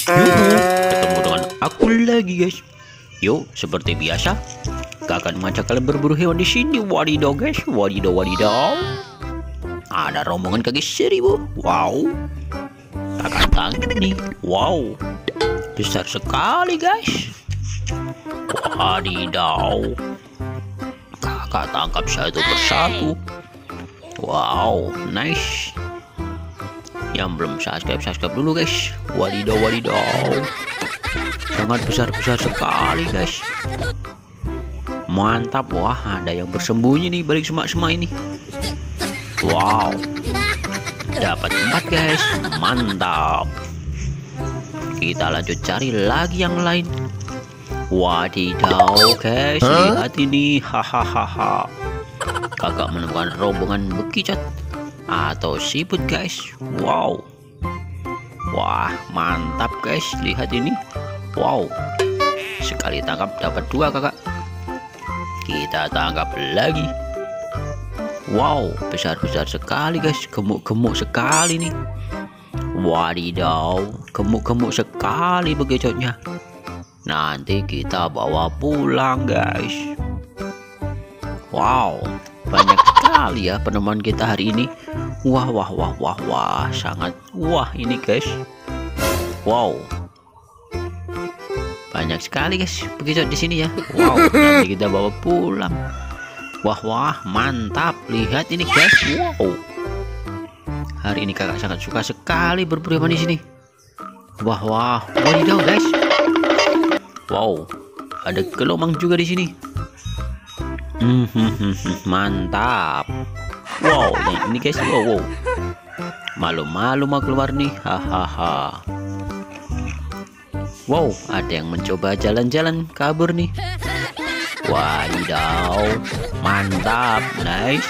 Yuhu, ketemu dengan aku lagi guys. Yuk, seperti biasa, kakak mengajak kalian berburu hewan di sini. Wadidaw guys, wadidaw wadidaw. Ada rombongan kaki 1000. Wow. Kakak tangkap nih. Wow. Besar sekali guys. Wadidaw. Kakak tangkap satu persatu. Wow, nice. Yang belum subscribe dulu guys. Wadidaw wadidaw. Sangat besar sekali guys. Mantap. Wah, ada yang bersembunyi nih balik semak-semak ini. Wow, dapat 4 guys. Mantap. Kita lanjut cari lagi yang lain. Wadidaw guys, lihat ini. Hahaha. Kakak menemukan rombongan bekicot atau siput guys. Wow. Wah, mantap guys, lihat ini. Wow, sekali tangkap dapat 2 kakak. Kita tangkap lagi. Wow, besar sekali guys, gemuk sekali nih. Wadidaw, gemuk sekali bekicotnya. Nanti kita bawa pulang guys. Wow, banyak sekali ya penemuan kita hari ini. Wah, sangat wah ini guys. Wow, banyak sekali guys bekicot di sini ya. Wow, nanti kita bawa pulang. Wah, mantap. Lihat ini guys. Wow, hari ini kakak sangat suka sekali berburu hewan di sini. Wah, wadidaw guys. Wow, ada gelomang juga di sini. Mantap. Wow, ini guys. Wow. Malu-malu mau keluar nih. Hahaha. Wow, ada yang mencoba jalan-jalan kabur nih. Wadidaw, mantap, nice.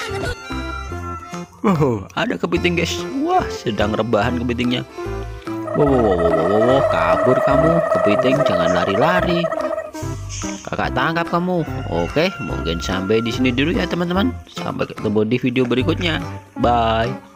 Wow, ada kepiting guys. Wah, sedang rebahan kepitingnya. Wow, kabur kamu kepiting, jangan lari-lari. Kakak tangkap kamu. Oke, mungkin sampai di sini dulu ya teman-teman. Sampai ketemu di video berikutnya. Bye.